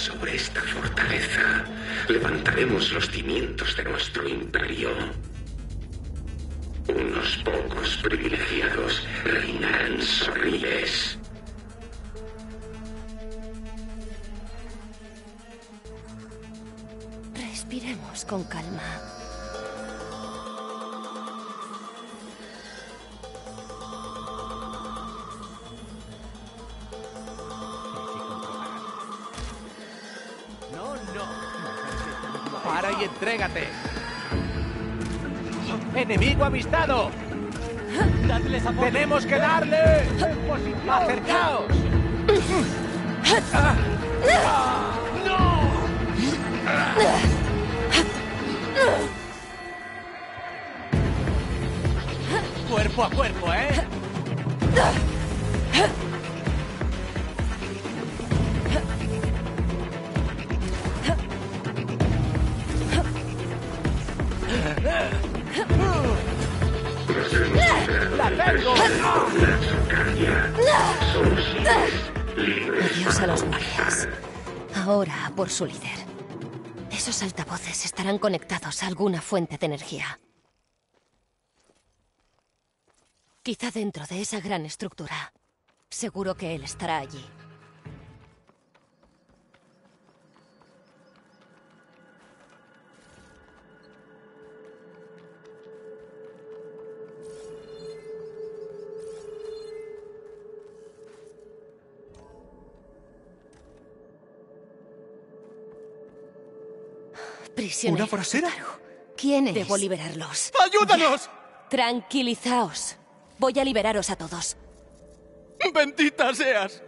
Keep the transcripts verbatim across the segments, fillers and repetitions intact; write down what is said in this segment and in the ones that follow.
sobre esta fortaleza. Levantaremos los cimientos de nuestro imperio. Unos pocos privilegiados reinarán Sorriles. Respiremos con calma. No, no. Para y entrégate. ¡Enemigo avistado! ¡Dadles apoyo! ¡Tenemos que darle! ¡Acercaos! ¡No! Cuerpo a cuerpo, ¿eh? ¡La tengo! Adiós a los guardias. Ahora a por su líder. Esos altavoces estarán conectados a alguna fuente de energía. Quizá dentro de esa gran estructura. Seguro que él estará allí. Prisionero. ¿Una frasera? ¿Quién es? Debo liberarlos. ¡Ayúdanos! Ya. Tranquilizaos. Voy a liberaros a todos. ¡Bendita seas!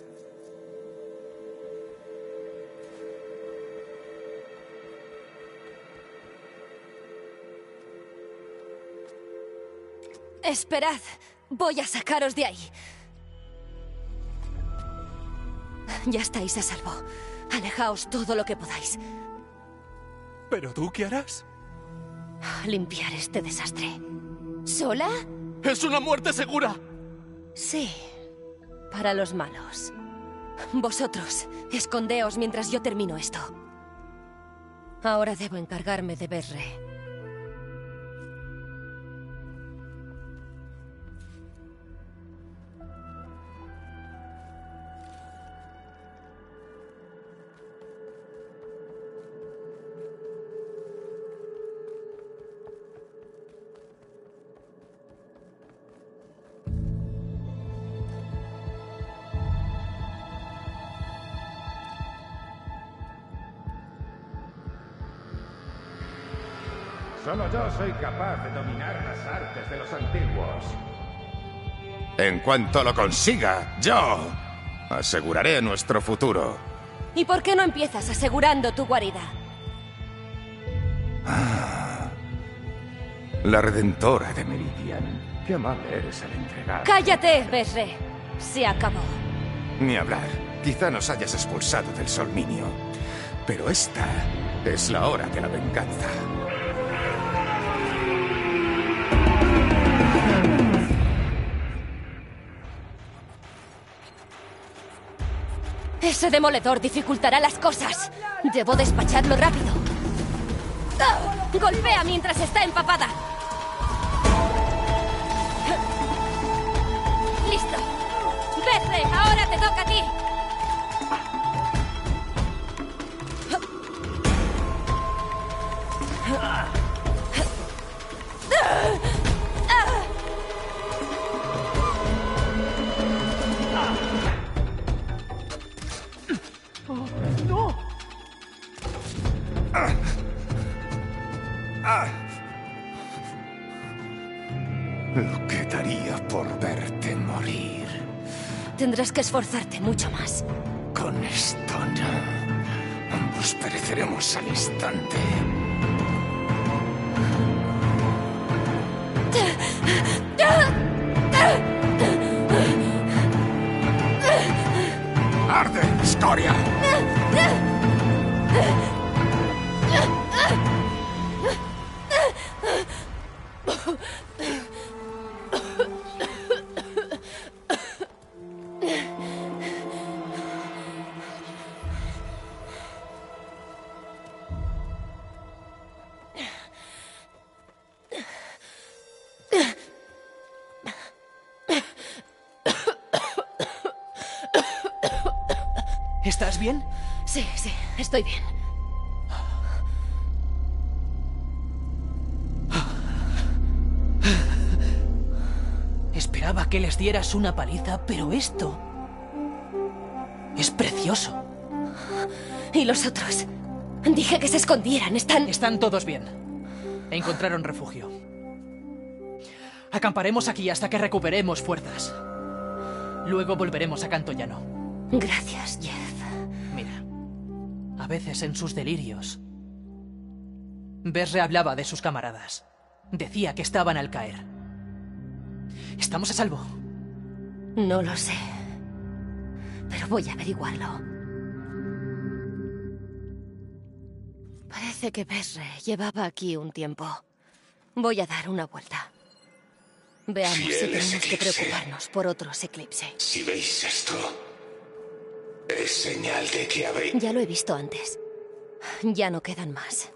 Esperad. Voy a sacaros de ahí. Ya estáis a salvo. Alejaos todo lo que podáis. ¿Pero tú qué harás? Limpiar este desastre. ¿Sola? ¡Es una muerte segura! Sí, para los malos. Vosotros, escondeos mientras yo termino esto. Ahora debo encargarme de Berre. Solo yo soy capaz de dominar las artes de los antiguos. En cuanto lo consiga, yo aseguraré nuestro futuro. ¿Y por qué no empiezas asegurando tu guarida? Ah, la Redentora de Meridian. Qué amable eres al entregar. ¡Cállate, Berre! Se acabó. Ni hablar. Quizá nos hayas expulsado del Solminio. Pero esta es la hora de la venganza. Ese demoledor dificultará las cosas. Debo despacharlo rápido. ¡Golpea mientras está empapada! ¡Listo! ¡Berre! ¡Ahora te toca a ti! ¡No! Ah. Ah. Lo que daría por verte morir. Tendrás que esforzarte mucho más. Con esto no. Ambos pereceremos al instante. ¡Arde, escoria! ¿Estás bien? Sí, sí, estoy bien. Esperaba que les dieras una paliza, pero esto... es precioso. ¿Y los otros? Dije que se escondieran, están... Están todos bien. Encontraron refugio. Acamparemos aquí hasta que recuperemos fuerzas. Luego volveremos a Canto Llano. Gracias, Jeff. Mira, a veces en sus delirios, Besre hablaba de sus camaradas. Decía que estaban al caer. ¿Estamos a salvo? No lo sé. Pero voy a averiguarlo. Parece que Besre llevaba aquí un tiempo. Voy a dar una vuelta. Veamos si tenemos que preocuparnos por otros eclipse. Si veis esto, es señal de que habéis... Ya lo he visto antes. Ya no quedan más.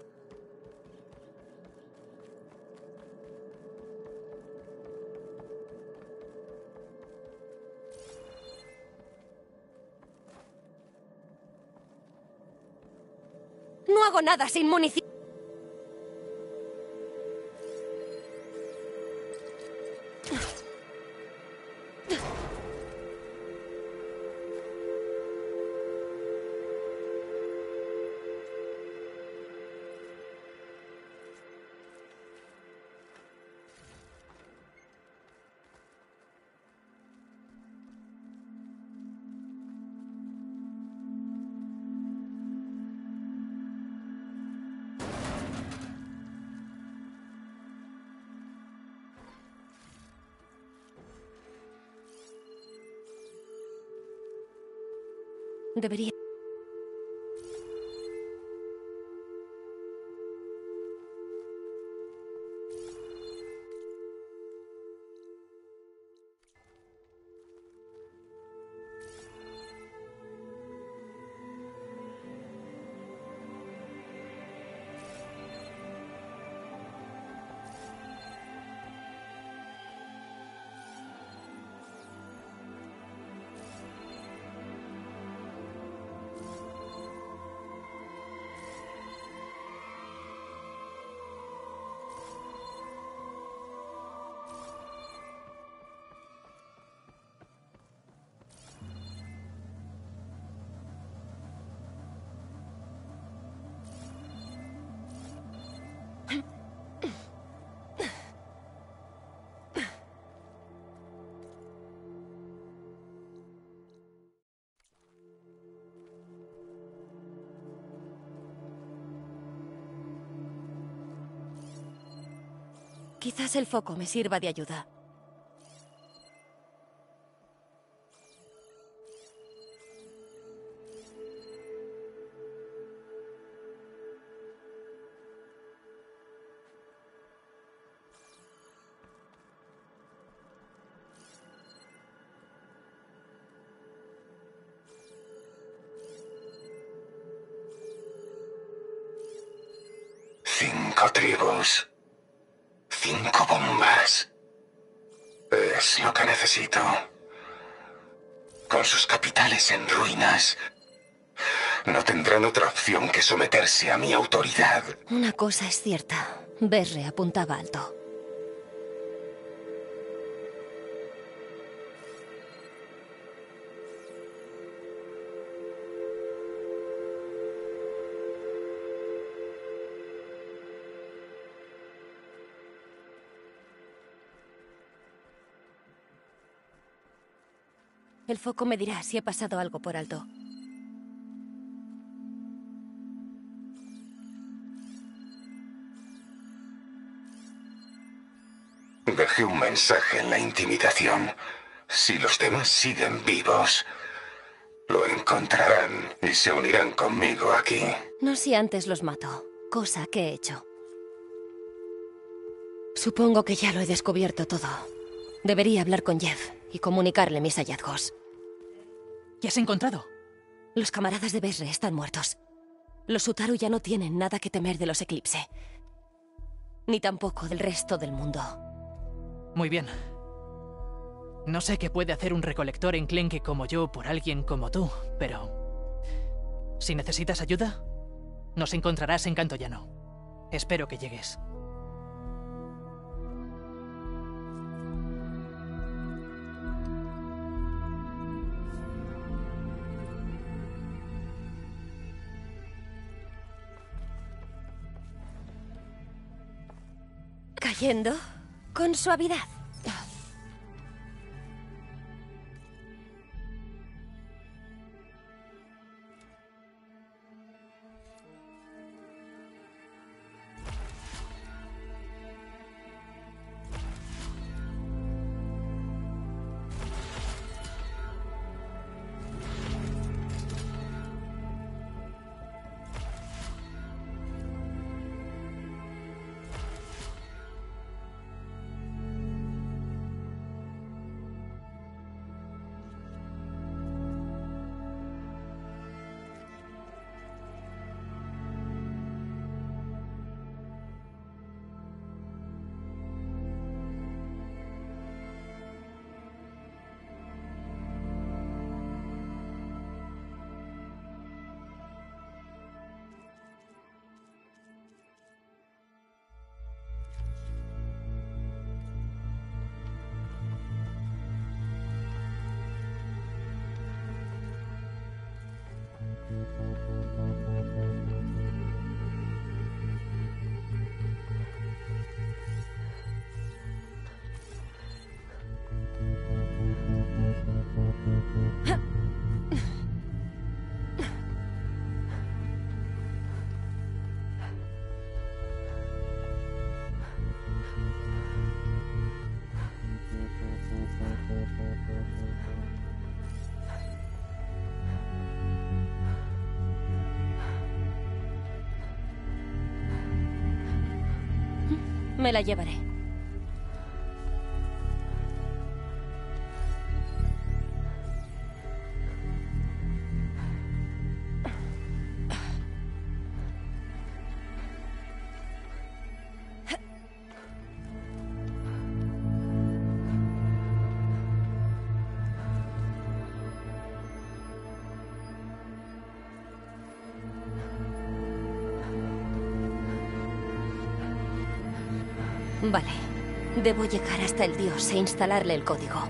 No hago nada sin munición. Debería... Quizás el foco me sirva de ayuda. Cinco tribus. Cinco bombas. Es lo que necesito. Con sus capitales en ruinas, no tendrán otra opción que someterse a mi autoridad. Una cosa es cierta. Besre apuntaba alto. El foco me dirá si he pasado algo por alto. Dejé un mensaje en la intimidación. Si los demás siguen vivos, lo encontrarán y se unirán conmigo aquí. No si antes los mato, cosa que he hecho. Supongo que ya lo he descubierto todo. Debería hablar con Jeff y comunicarle mis hallazgos. ¿Qué has encontrado? Los camaradas de Besre están muertos. Los Utaru ya no tienen nada que temer de los Eclipse. Ni tampoco del resto del mundo. Muy bien. No sé qué puede hacer un recolector enclenque como yo por alguien como tú, pero... Si necesitas ayuda, nos encontrarás en Canto Llano. Espero que llegues. Cayendo con suavidad. Me la llevaré. Vale. Debo llegar hasta el dios e instalarle el código.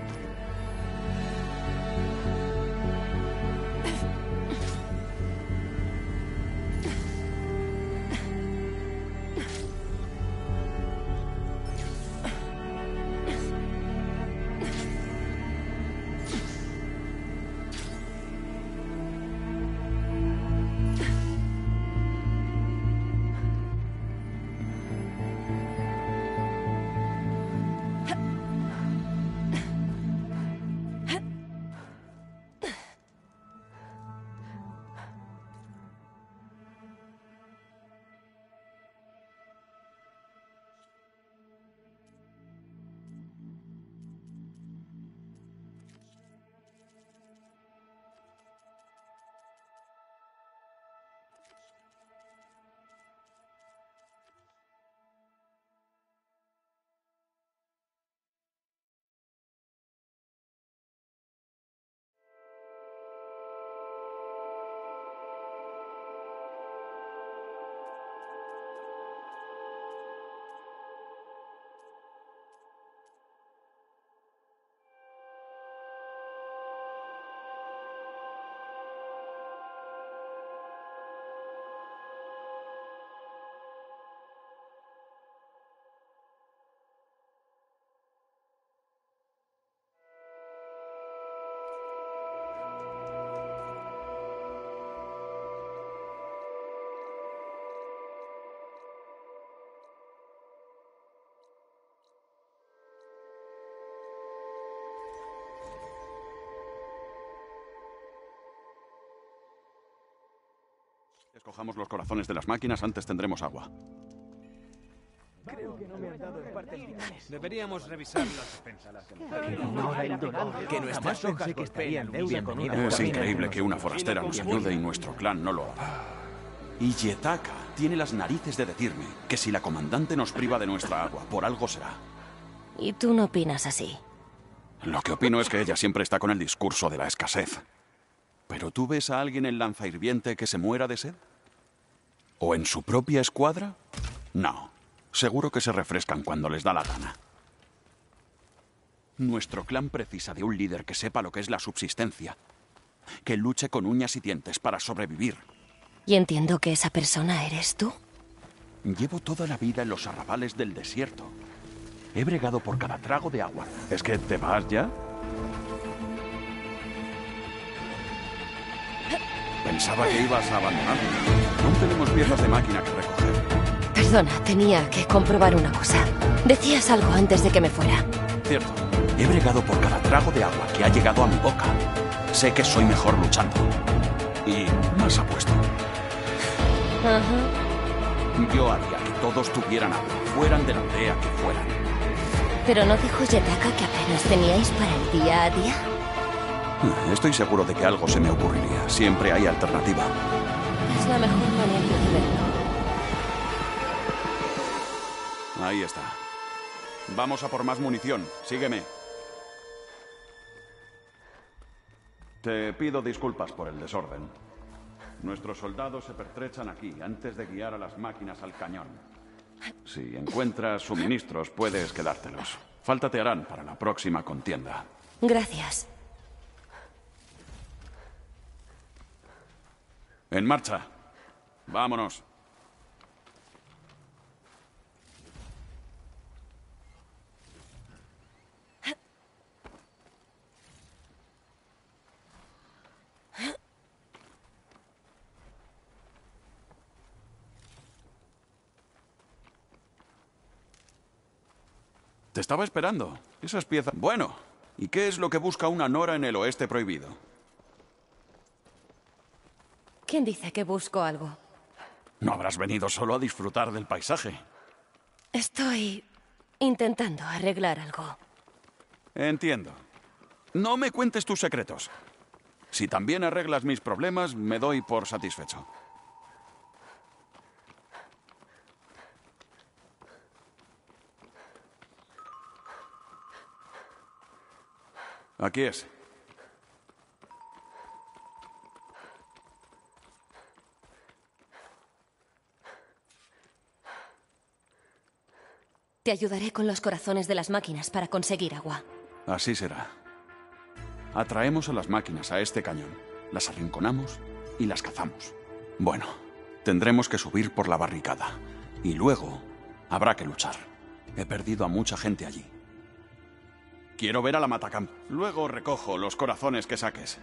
Escojamos los corazones de las máquinas, antes tendremos agua. Creo que no me han dado el parte final. Deberíamos revisar las defensas. Que nuestras hojas que estarían bienvenida. Es increíble que una forastera nos ayude y nuestro clan no lo haga. Y Yetaka tiene las narices de decirme que si la comandante nos priva de nuestra agua, por algo será. ¿Y tú no opinas así? Lo que opino es que ella siempre está con el discurso de la escasez. ¿Pero tú ves a alguien en Lanzahirviente que se muera de sed? ¿O en su propia escuadra? No. Seguro que se refrescan cuando les da la gana. Nuestro clan precisa de un líder que sepa lo que es la subsistencia. Que luche con uñas y dientes para sobrevivir. Y entiendo que esa persona eres tú. Llevo toda la vida en los arrabales del desierto. He bregado por cada trago de agua. ¿Es que te vas ya? Pensaba que ibas a abandonarme. Aún tenemos piezas de máquina que recoger. Perdona, tenía que comprobar una cosa. Decías algo antes de que me fuera. Cierto. He bregado por cada trago de agua que ha llegado a mi boca. Sé que soy mejor luchando. Y más apuesto. Ajá. Yo haría que todos tuvieran agua, fueran de la aldea que fueran. ¿Pero no dijo Yetaka que apenas teníais para el día a día? Estoy seguro de que algo se me ocurriría. Siempre hay alternativa. Es la mejor manera de verlo. Ahí está. Vamos a por más munición. Sígueme. Te pido disculpas por el desorden. Nuestros soldados se pertrechan aquí antes de guiar a las máquinas al cañón. Si encuentras suministros, puedes quedártelos. Falta te harán para la próxima contienda. Gracias. En marcha. Vámonos. Te estaba esperando. Esas piezas... Bueno, ¿y qué es lo que busca una Nora en el oeste prohibido? ¿Quién dice que busco algo? No habrás venido solo a disfrutar del paisaje. Estoy intentando arreglar algo. Entiendo. No me cuentes tus secretos. Si también arreglas mis problemas, me doy por satisfecho. Aquí es. Te ayudaré con los corazones de las máquinas para conseguir agua. Así será. Atraemos a las máquinas a este cañón, las arrinconamos y las cazamos. Bueno, tendremos que subir por la barricada. Y luego habrá que luchar. He perdido a mucha gente allí. Quiero ver a la Matacamp. Luego recojo los corazones que saques.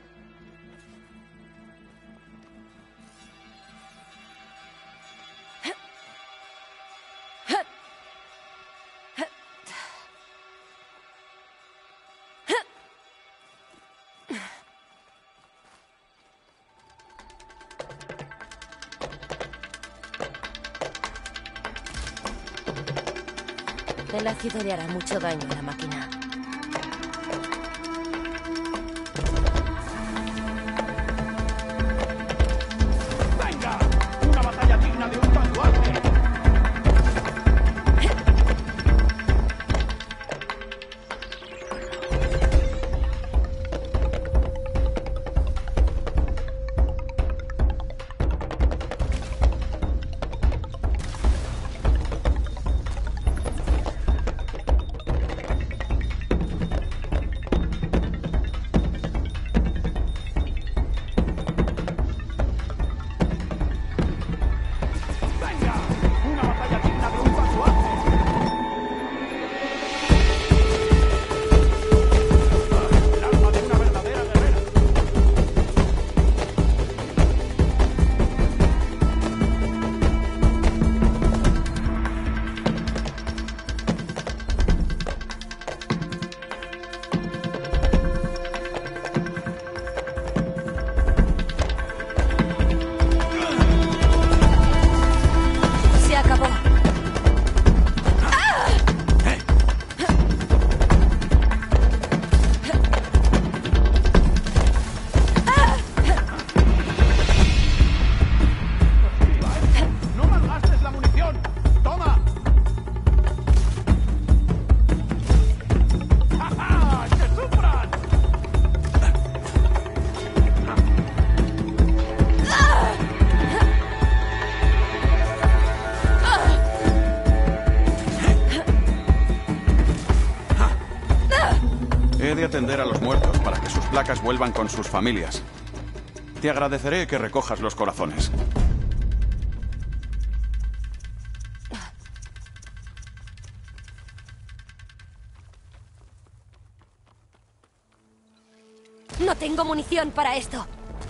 El ácido le hará mucho daño a la máquina. encargué de atender a los muertos para que sus placas vuelvan con sus familias. Te agradeceré que recojas los corazones. No tengo munición para esto.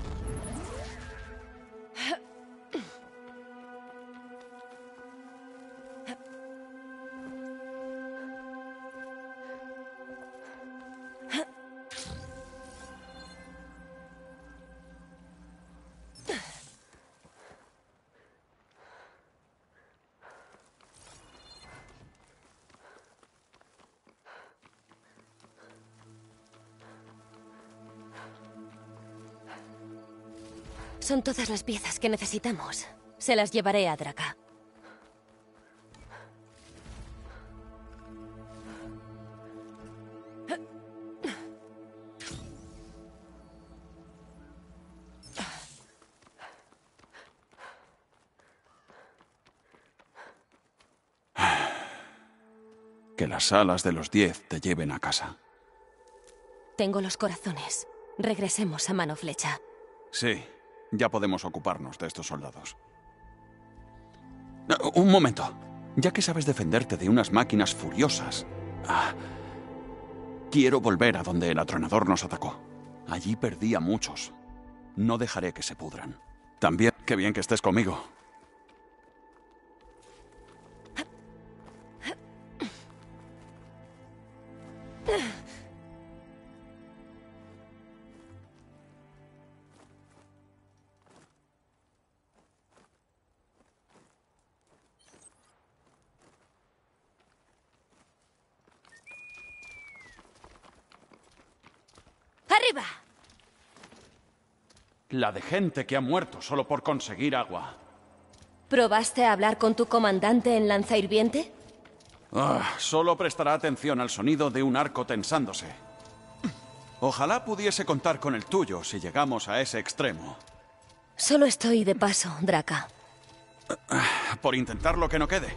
Son todas las piezas que necesitamos. Se las llevaré a Draka. Que las alas de los diez te lleven a casa. Tengo los corazones. Regresemos a mano flecha. Sí, ya podemos ocuparnos de estos soldados. Un momento. Ya que sabes defenderte de unas máquinas furiosas... Ah, quiero volver a donde el atronador nos atacó. Allí perdí a muchos. No dejaré que se pudran. También, qué bien que estés conmigo. ¡Arriba! La de gente que ha muerto solo por conseguir agua. ¿Probaste a hablar con tu comandante en Lanza Hirviente? Ah, solo prestará atención al sonido de un arco tensándose. Ojalá pudiese contar con el tuyo si llegamos a ese extremo. Solo estoy de paso, Draka. Por intentar lo que no quede.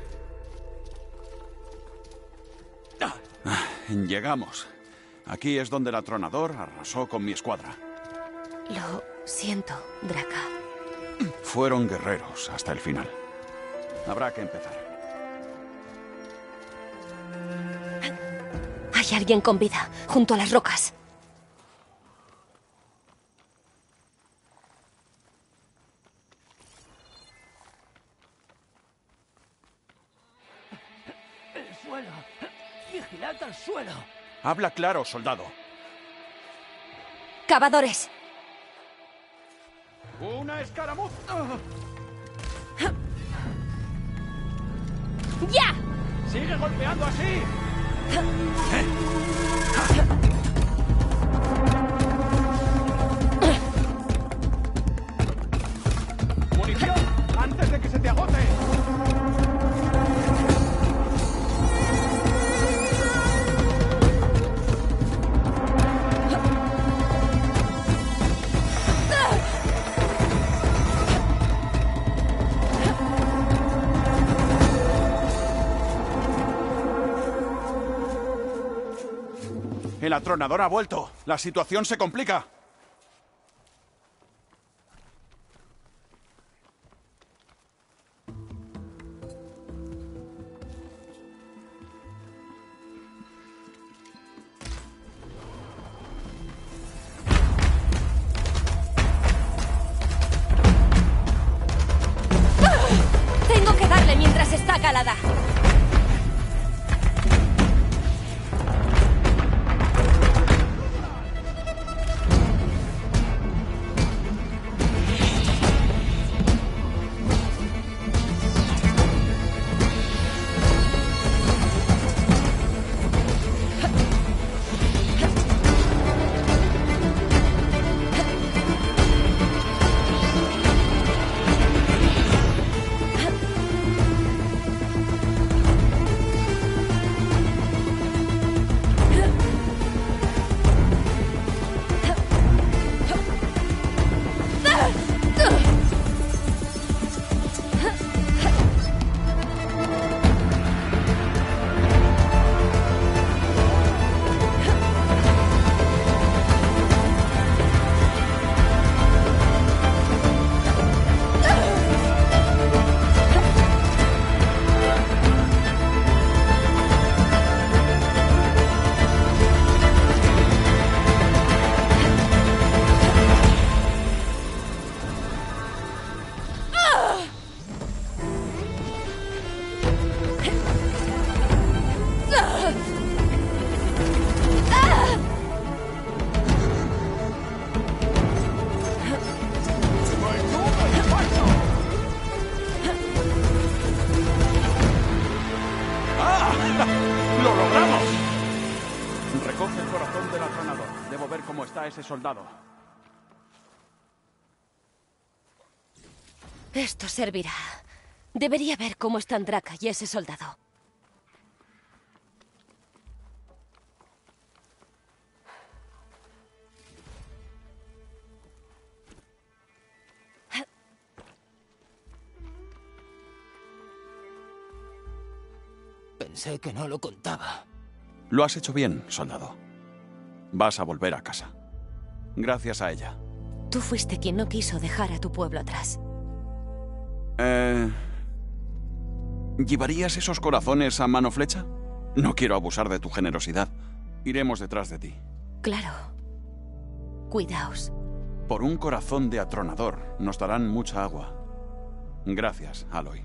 Ah, llegamos. Aquí es donde el atronador arrasó con mi escuadra. Lo siento, Draka. Fueron guerreros hasta el final. Habrá que empezar. Hay alguien con vida, junto a las rocas. ¡El suelo! ¡Vigilad al suelo! Habla claro, soldado. ¡Cavadores! ¡Una escaramuza! ¡Ya! ¡Sigue golpeando así! ¡Munición! ¡Antes de que se te agote! El atronador ha vuelto. La situación se complica. Tengo que darle mientras está calada. del atronador. Debo ver cómo está ese soldado. Esto servirá. Debería ver cómo están Draka y ese soldado. Pensé que no lo contaba. Lo has hecho bien, soldado. Vas a volver a casa. Gracias a ella. Tú fuiste quien no quiso dejar a tu pueblo atrás. Eh... ¿Llevarías esos corazones a mano flecha? No quiero abusar de tu generosidad. Iremos detrás de ti. Claro. Cuidaos. Por un corazón de atronador nos darán mucha agua. Gracias, Aloy.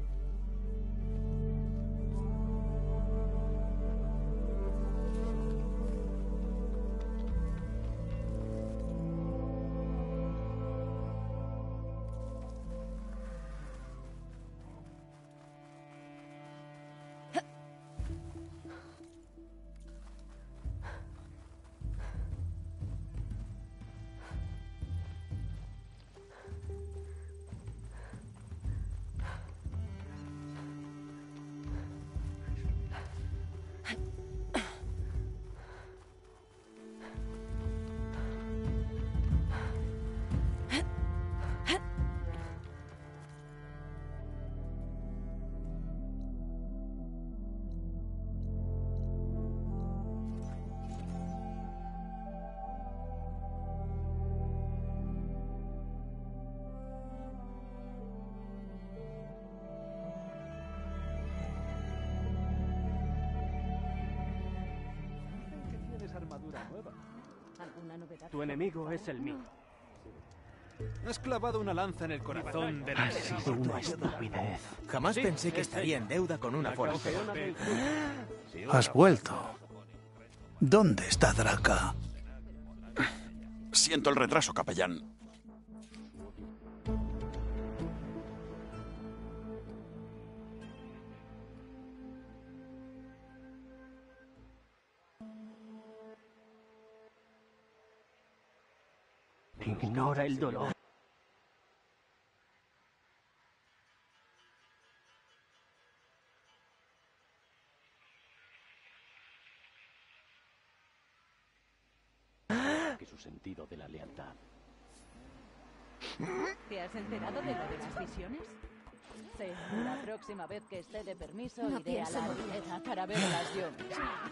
Tu enemigo es el mío. Has clavado una lanza en el corazón de la... Ha sido una estupidez. Jamás pensé que estaría en deuda con una forastera. Has vuelto. ¿Dónde está Draka? Siento el retraso, capellán. Ignora el dolor. Que su sentido de la lealtad. ¿Te has enterado de lo de las visiones? Sí, la próxima vez que esté de permiso No iré a pienso la morir. arboleda para verlas yo misma.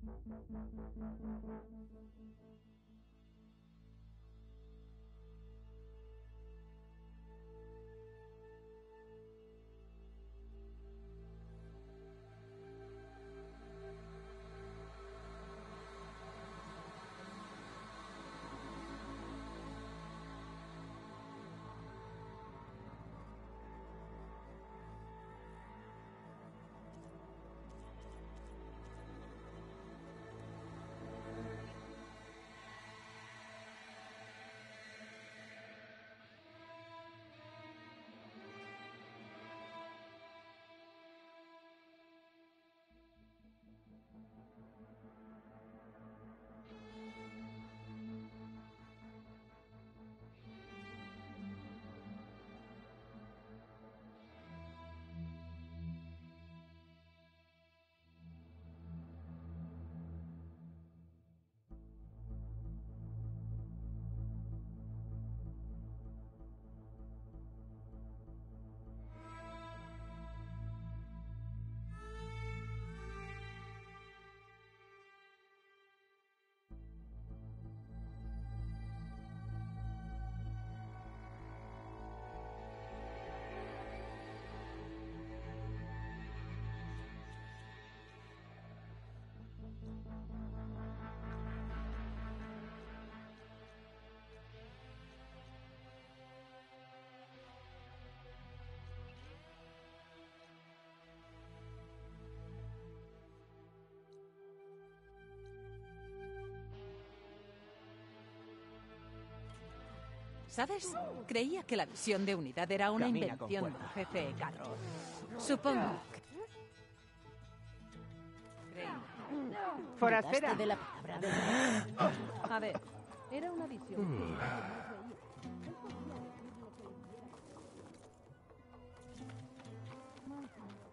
¿Sabes? Creía que la visión de unidad era una Camina invención con del cuerda. jefe Carroll. Supongo que... Forastera. Dudaste de la palabra de... A ver, era una visión que nadie más veía. Él podía decir lo que hiciera.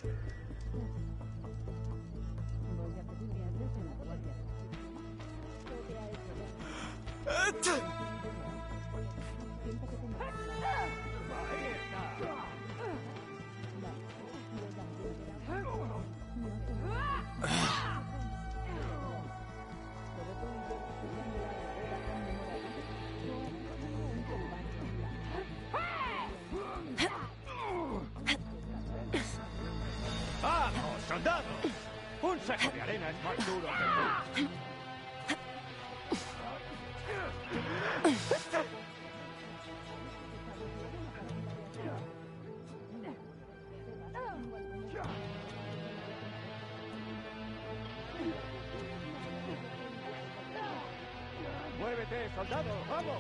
¡Vamos, soldados! Un saco de arena es más duro que tú. ¡Muévete, soldado! ¡Vamos!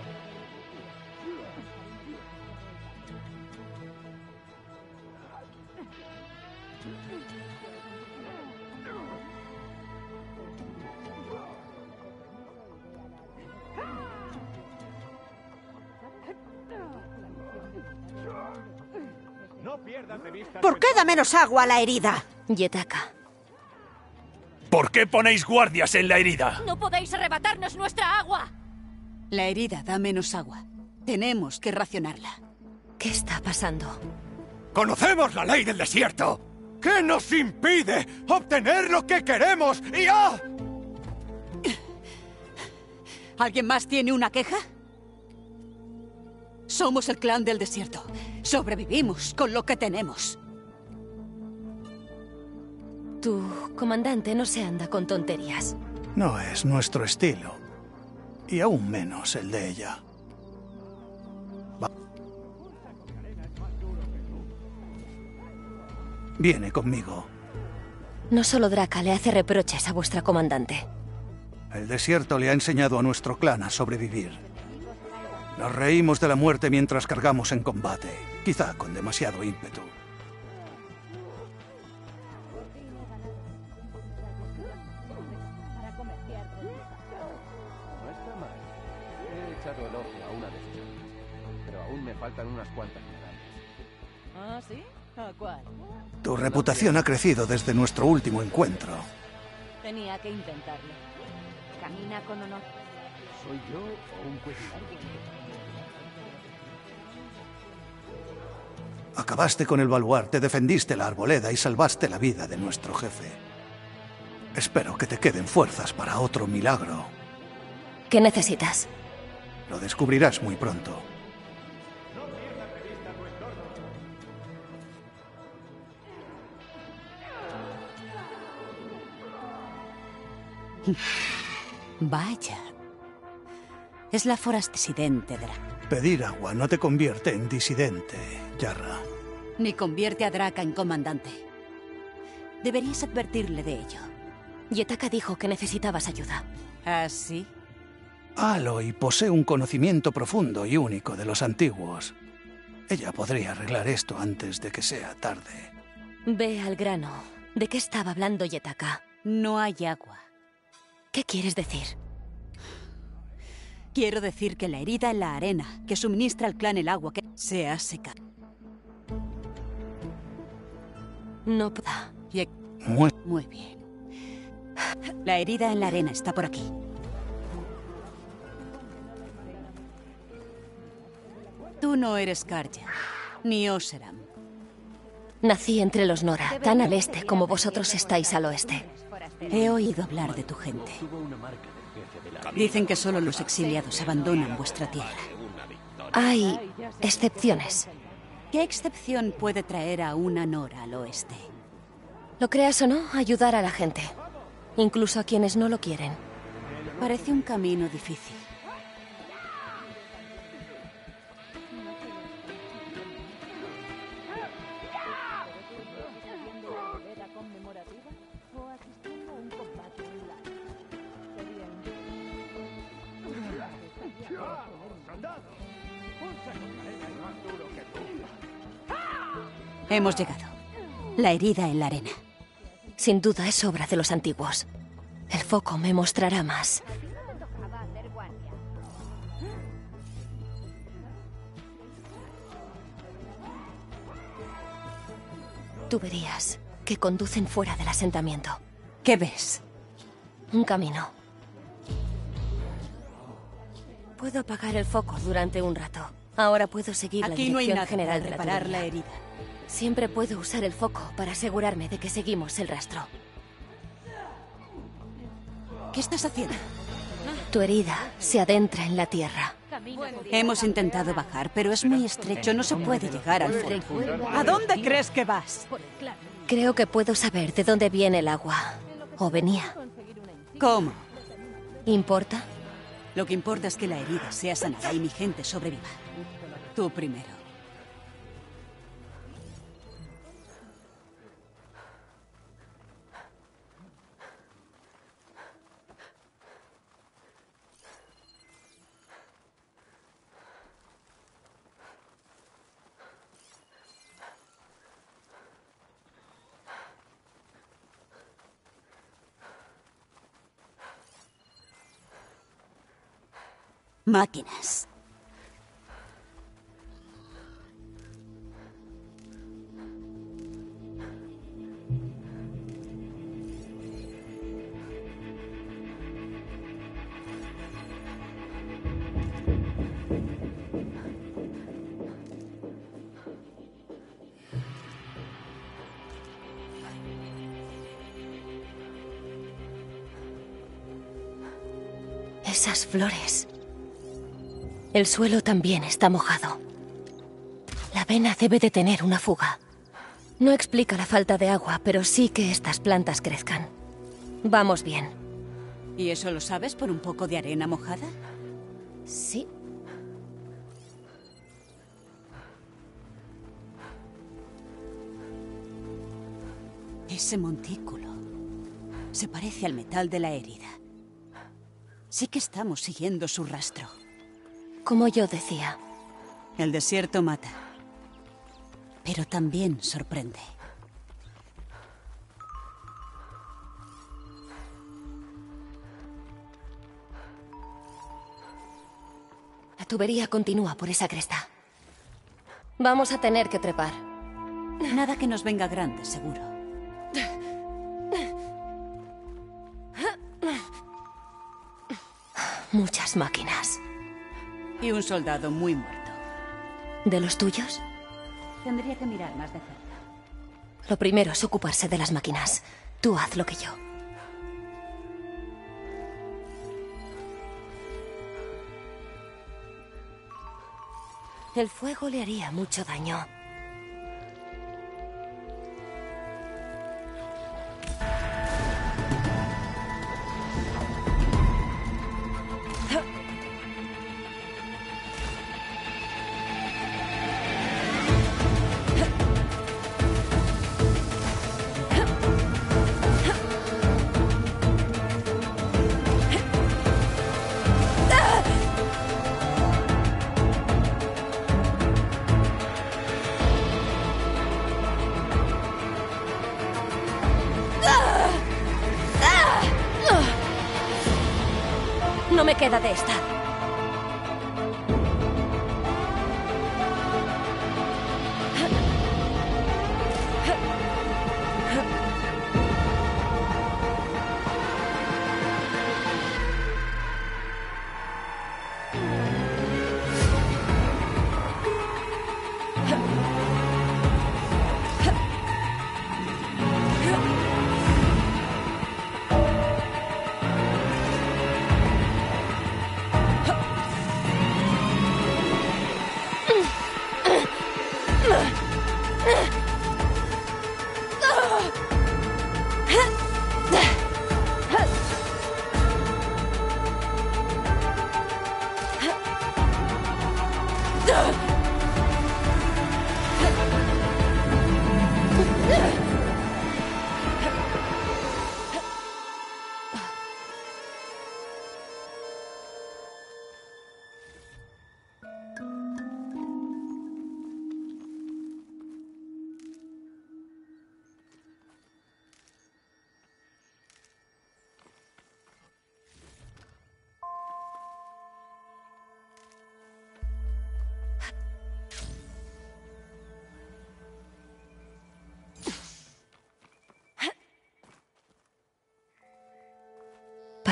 No pierdas de vista. ¿Por qué da menos agua a la herida? Yetaka. ¿Por qué ponéis guardias en la herida? ¡No podéis arrebatarnos nuestra agua! La herida da menos agua. Tenemos que racionarla. ¿Qué está pasando? ¡Conocemos la ley del desierto! ¿Qué nos impide obtener lo que queremos? ¡Y ¡ah! ¿Alguien más tiene una queja? Somos el clan del desierto. Sobrevivimos con lo que tenemos. Tu comandante no se anda con tonterías. No es nuestro estilo. Y aún menos el de ella. Va. Viene conmigo. No solo Draka le hace reproches a vuestra comandante. El desierto le ha enseñado a nuestro clan a sobrevivir. Nos reímos de la muerte mientras cargamos en combate, quizá con demasiado ímpetu. No está mal. He echado el ojo a una de sus armas, pero aún me faltan unas cuantas medallas. ¿Ah, sí? ¿A cuál? Tu reputación ha crecido desde nuestro último encuentro. Tenía que intentarlo. Camina con honor. ¿Soy yo o un cuello largo? Acabaste con el baluarte, defendiste la arboleda y salvaste la vida de nuestro jefe. Espero que te queden fuerzas para otro milagro. ¿Qué necesitas? Lo descubrirás muy pronto. Vaya. Es la forastesidente Draka. Pedir agua no te convierte en disidente, Yarra. Ni convierte a Draka en comandante. Deberías advertirle de ello. Yetaka dijo que necesitabas ayuda. ¿Ah, sí? Aloy posee un conocimiento profundo y único de los antiguos. Ella podría arreglar esto antes de que sea tarde. Ve al grano. ¿De qué estaba hablando Yetaka? No hay agua. ¿Qué quieres decir? Quiero decir que la herida en la arena que suministra al clan el agua que se ha secado. No pueda. Muy... Muy bien. La herida en la arena está por aquí. Tú no eres Karja, ni Oseram. Nací entre los Nora, tan al este como vosotros estáis al oeste. He oído hablar de tu gente. Dicen que solo los exiliados abandonan vuestra tierra. Hay excepciones. ¿Qué excepción puede traer a una Nora al oeste? Lo creas o no, ayudar a la gente. Incluso a quienes no lo quieren. Parece un camino difícil. Hemos llegado. La herida en la arena. Sin duda es obra de los antiguos. El foco me mostrará más. Tuberías. que conducen fuera del asentamiento. ¿Qué ves? Un camino. Puedo apagar el foco durante un rato. Ahora puedo seguir Aquí la no hay dirección nada general para de la reparar tubería. la herida. Siempre puedo usar el foco para asegurarme de que seguimos el rastro. ¿Qué estás haciendo? Tu herida se adentra en la tierra. Hemos intentado bajar, pero es muy estrecho. No se puede llegar al fondo. ¿A dónde crees que vas? Creo que puedo saber de dónde viene el agua. O venía. ¿Cómo? ¿Importa? Lo que importa es que la herida sea sanada y mi gente sobreviva. Tú primero. Máquinas. Esas flores. El suelo también está mojado. La vena debe de tener una fuga. No explica la falta de agua, pero sí que estas plantas crezcan. Vamos bien. ¿Y eso lo sabes por un poco de arena mojada? Sí. Ese montículo se parece al metal de la herida. Sí que estamos siguiendo su rastro. Como yo decía. El desierto mata, pero también sorprende. La tubería continúa por esa cresta. Vamos a tener que trepar. Nada que nos venga grande, seguro. Muchas máquinas. Y un soldado muy muerto. ¿De los tuyos? Tendría que mirar más de cerca. Lo primero es ocuparse de las máquinas. Tú haz lo que yo. El fuego le haría mucho daño. No me queda de esta.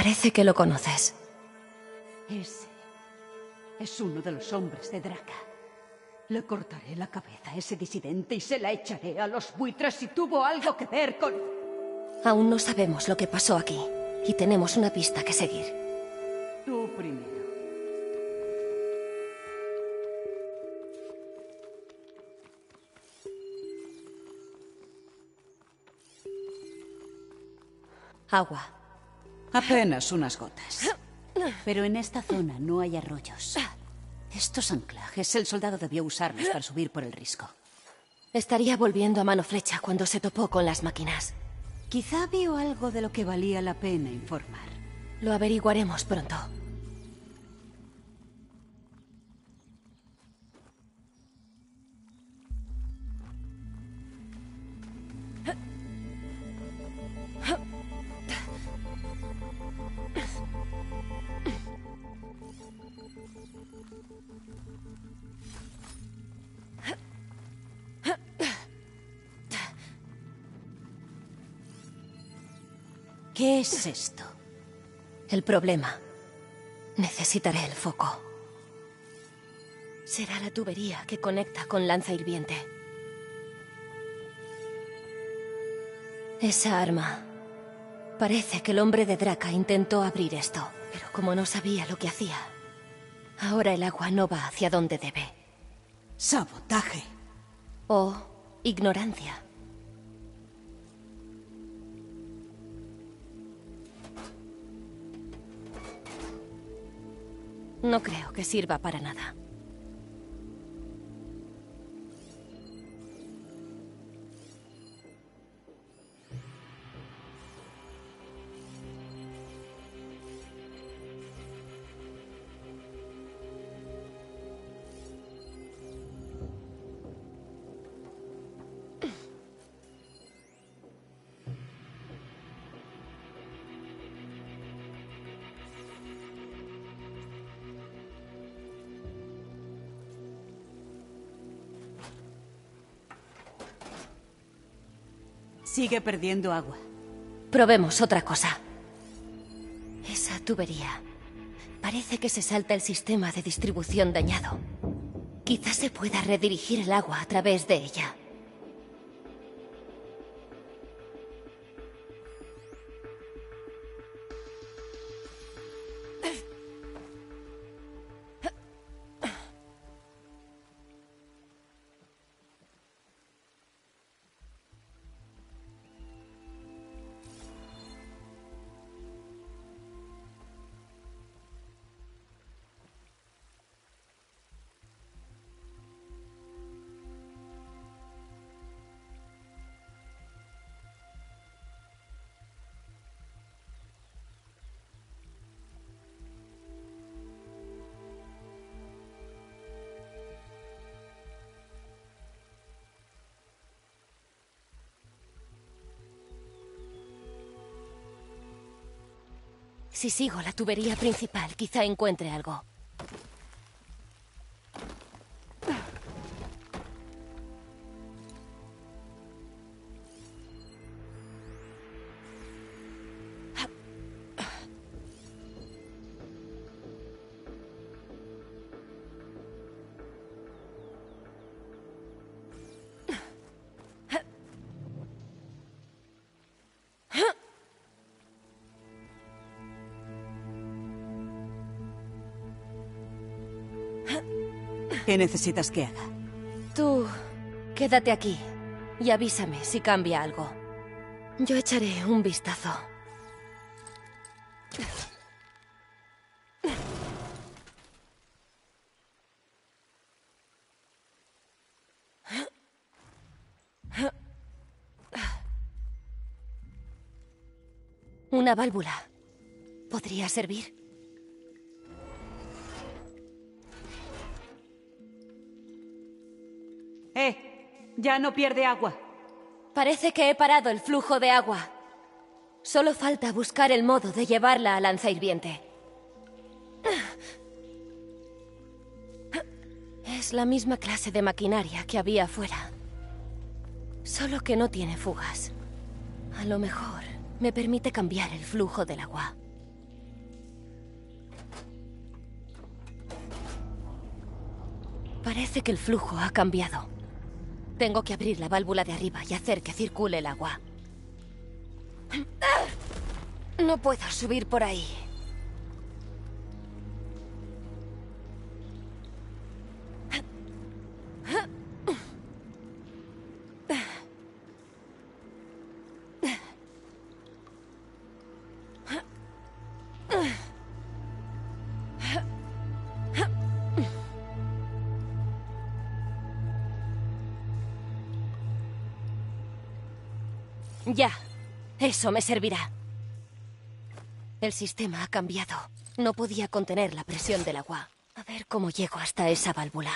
Parece que lo conoces. Ese es uno de los hombres de Draka. Le cortaré la cabeza a ese disidente y se la echaré a los buitres si tuvo algo que ver con... Aún no sabemos lo que pasó aquí, y tenemos una pista que seguir. Tú primero. Agua. Apenas unas gotas. Pero en esta zona no hay arroyos. Estos anclajes, el soldado debió usarlos para subir por el risco. Estaría volviendo a mano flecha cuando se topó con las máquinas. Quizá vio algo de lo que valía la pena informar. Lo averiguaremos pronto. ¿Qué es esto? El problema. Necesitaré el foco. Será la tubería que conecta con Lanza Hirviente. Esa arma. Parece que el hombre de Draka intentó abrir esto, pero como no sabía lo que hacía, ahora el agua no va hacia donde debe. Sabotaje. O ignorancia. No creo que sirva para nada. Sigue perdiendo agua. Probemos otra cosa. Esa tubería. Parece que se salta el sistema de distribución dañado. Quizás se pueda redirigir el agua a través de ella. Si sigo la tubería principal, quizá encuentre algo. ¿Qué necesitas que haga? Tú, quédate aquí y avísame si cambia algo. Yo echaré un vistazo. Una válvula. ¿Podría servir? ¡Eh! Ya no pierde agua. Parece que he parado el flujo de agua. Solo falta buscar el modo de llevarla a Lanza Hirviente. Es la misma clase de maquinaria que había afuera. Solo que no tiene fugas. A lo mejor me permite cambiar el flujo del agua. Parece que el flujo ha cambiado. Tengo que abrir la válvula de arriba y hacer que circule el agua. No puedo subir por ahí. Ya, eso me servirá. El sistema ha cambiado. No podía contener la presión del agua. A ver cómo llego hasta esa válvula.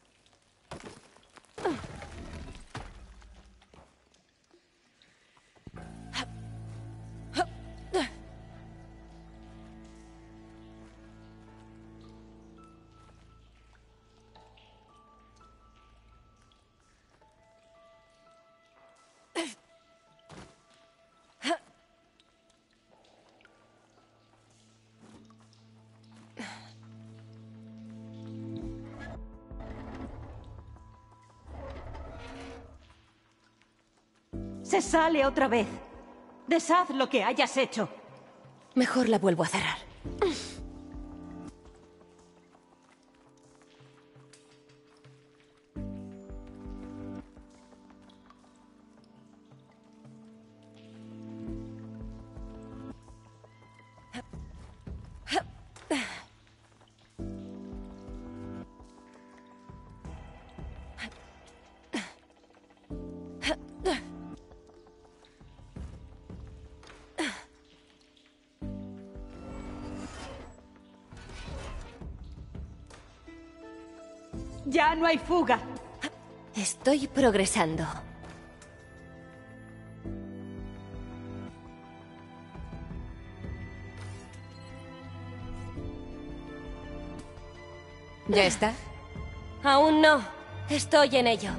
Se sale otra vez. Deshaz lo que hayas hecho. Mejor la vuelvo a cerrar. Ya no hay fuga. Estoy progresando. ¿Ya está? Aún no. Estoy en ello.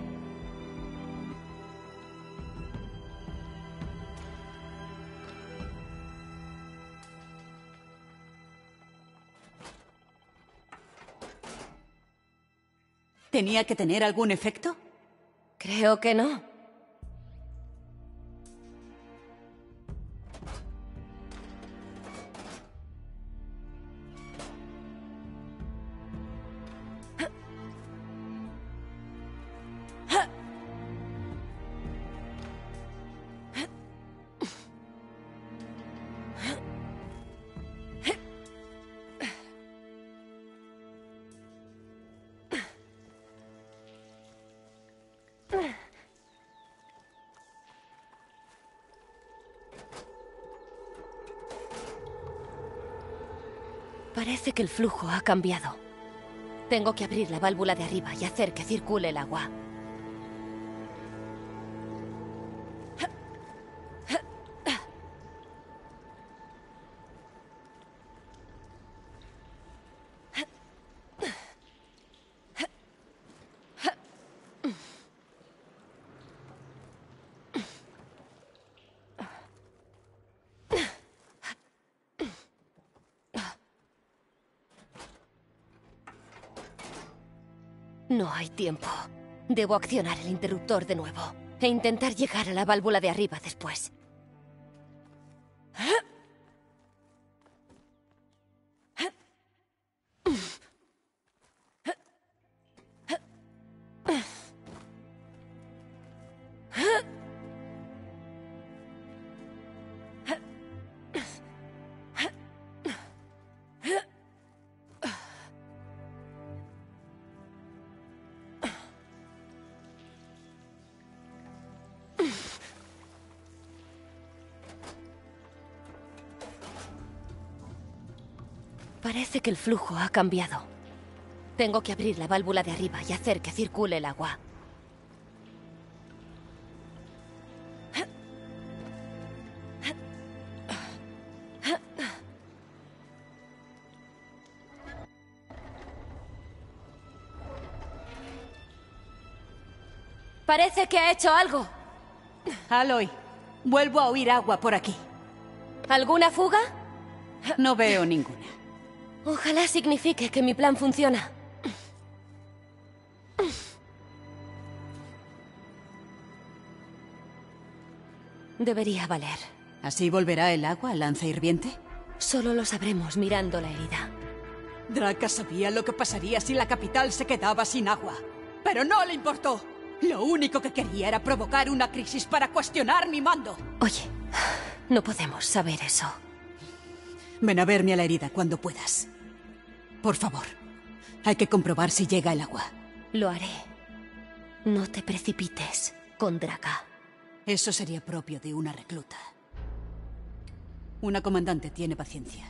¿Tenía que tener algún efecto? Creo que no. Parece que el flujo ha cambiado. Tengo que abrir la válvula de arriba y hacer que circule el agua. No hay tiempo. Debo accionar el interruptor de nuevo e intentar llegar a la válvula de arriba después. Parece que el flujo ha cambiado. Tengo que abrir la válvula de arriba y hacer que circule el agua. Parece que ha hecho algo. Aloy, vuelvo a oír agua por aquí. ¿Alguna fuga? No veo ninguna. Ojalá signifique que mi plan funciona. Debería valer. ¿Así volverá el agua al lanza hirviente? Solo lo sabremos mirando la herida. Draka sabía lo que pasaría si la capital se quedaba sin agua. Pero no le importó. Lo único que quería era provocar una crisis para cuestionar mi mando. Oye, no podemos saber eso. Ven a verme a la herida cuando puedas. Por favor. Hay que comprobar si llega el agua. Lo haré. No te precipites con Draka. Eso sería propio de una recluta. Una comandante tiene paciencia.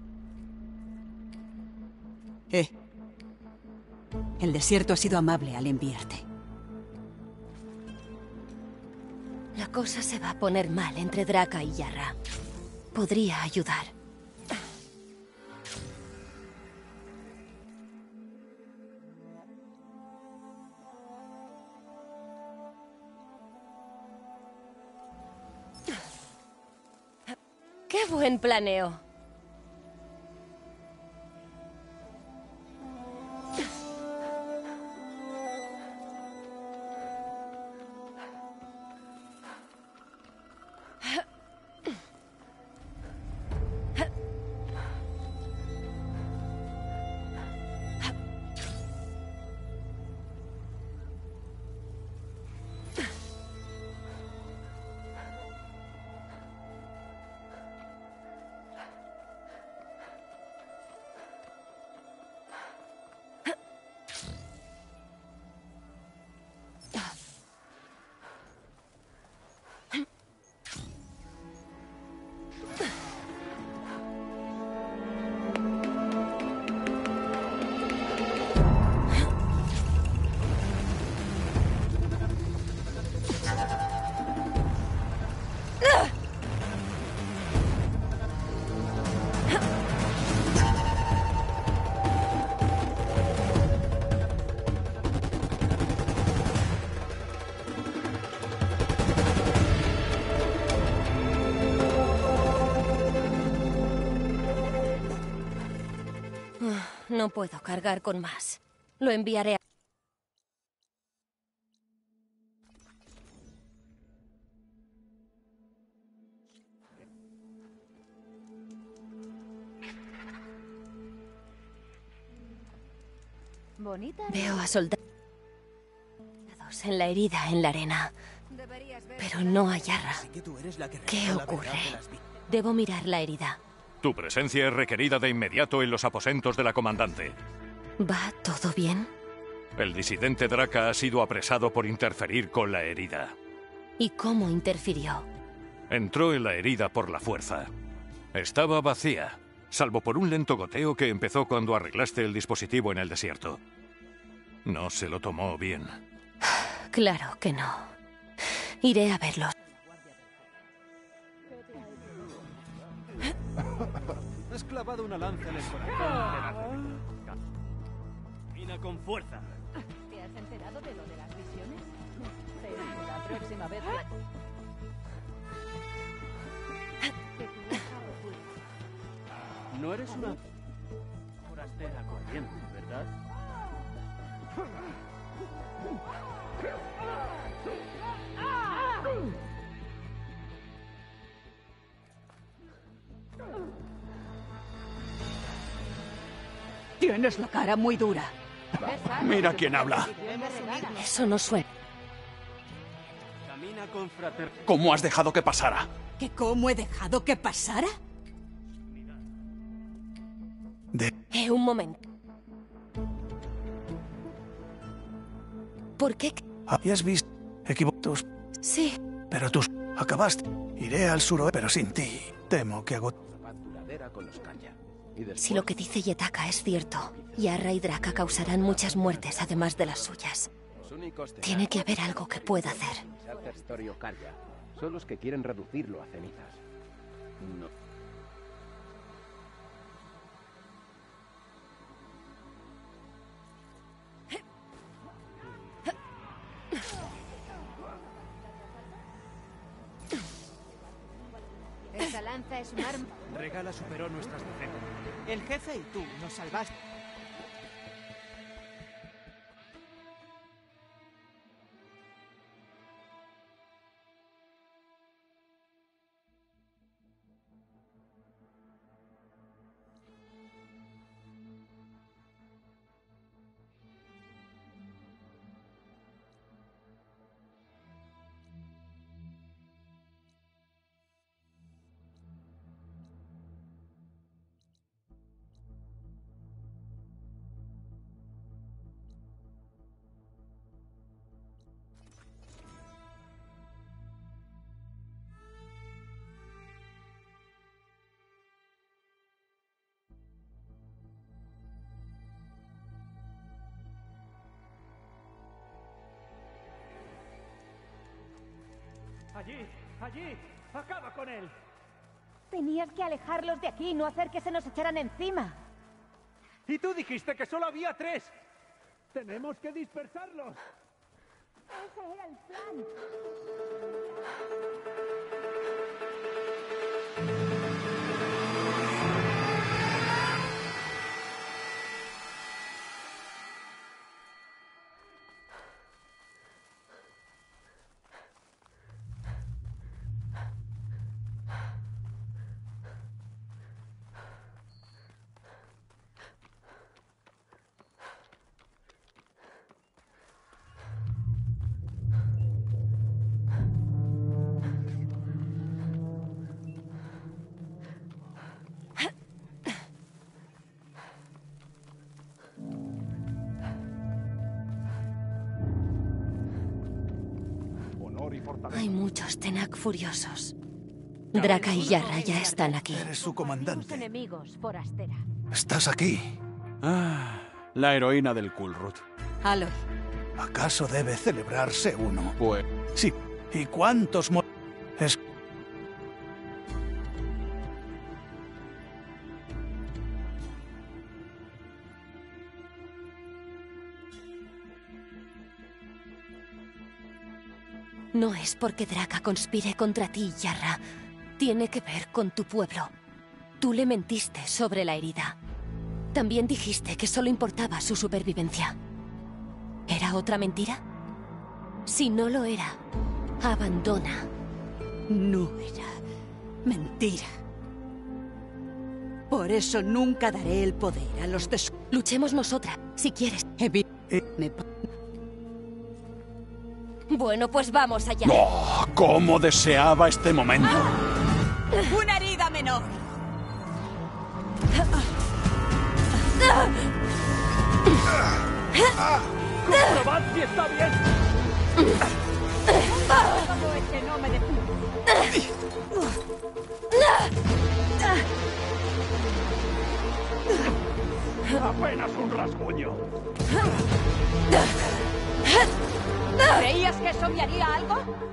Eh. El desierto ha sido amable al enviarte. La cosa se va a poner mal entre Draka y Yarra. Podría ayudar. ¡Qué buen planeo! No puedo cargar con más. Lo enviaré a... Bonita. Veo a soldados en la herida en la arena. Pero no a Yarra. ¿Qué ocurre? Debo mirar la herida. Tu presencia es requerida de inmediato en los aposentos de la comandante. ¿Va todo bien? El disidente Draka ha sido apresado por interferir con la herida. ¿Y cómo interfirió? Entró en la herida por la fuerza. Estaba vacía, salvo por un lento goteo que empezó cuando arreglaste el dispositivo en el desierto. No se lo tomó bien. Claro que no. Iré a verlo. Has clavado una lanza en el corazón. Camina con fuerza. ¿Te has enterado de lo de las visiones? Pero la próxima vez... No eres una forastera corriente, ¿verdad? Tienes la cara muy dura. Mira quién habla. Eso no suena. Camina con frater... ¿Cómo has dejado que pasara? ¿Que cómo he dejado que pasara? De... Eh, un momento. ¿Por qué? Habías visto equivocados. Sí. Pero tú acabaste. Iré al suroeste, pero sin ti. Temo que hago... Si lo que dice Yetaka es cierto, Yarra y Draka causarán muchas muertes además de las suyas. Tiene que haber algo que pueda hacer. Territorio Karya. Son los que quieren reducirlo a cenizas. No. Esa lanza es un arma. Regala superó nuestras defensas. El jefe y tú nos salvaste. Allí, allí. Acaba con él. Tenías que alejarlos de aquí, no hacer que se nos echaran encima. Y tú dijiste que solo había tres. Tenemos que dispersarlos. Ese era el plan. Hay muchos Tenak furiosos. Draka y Yarra ya están aquí. Eres su comandante. Enemigos, forastera. ¿Estás aquí? Ah, la heroína del Kulrut. Aloy. ¿Acaso debe celebrarse uno? Pues... Sí. ¿Y cuántos mo... Es... No es porque Draka conspire contra ti, Yarra. Tiene que ver con tu pueblo. Tú le mentiste sobre la herida. También dijiste que solo importaba su supervivencia. ¿Era otra mentira? Si no lo era, abandona. No era mentira. Por eso nunca daré el poder a los des... Luchemos nosotras, si quieres. Evi... Me... Bueno, pues vamos allá. ¡Oh, cómo deseaba este momento! ¡Una herida menor! ¡Comprobad si está bien! Todo este no me detuvo. Apenas un rasguño. ¿Creías que eso me haría algo?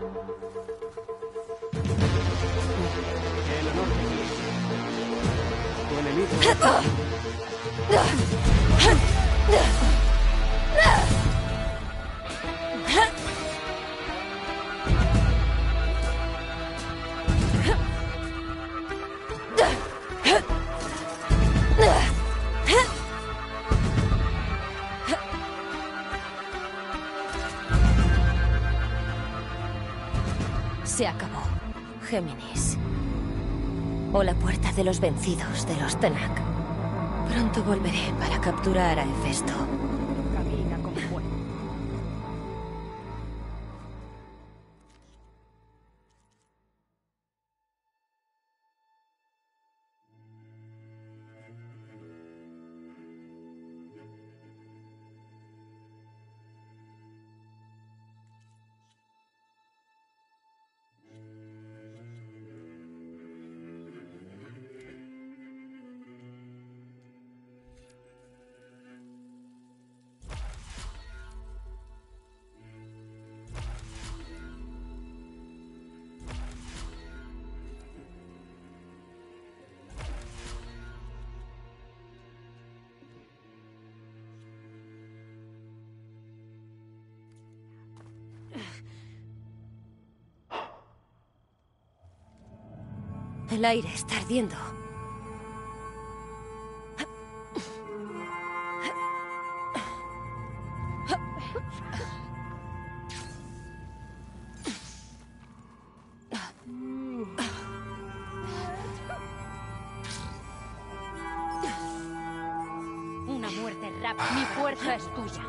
El honor de ti. Tu enemigo. Se acabó, Géminis. O la puerta de los vencidos de los Tenak. Pronto volveré para capturar a Hefesto. Camina con fuego. El aire está ardiendo. Una muerte rápida. Mi fuerza es tuya.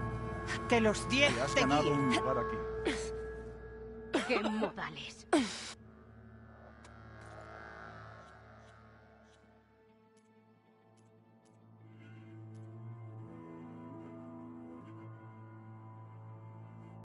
Que los diez Te has te ganado guíen. un lugar aquí. ¡Qué modales!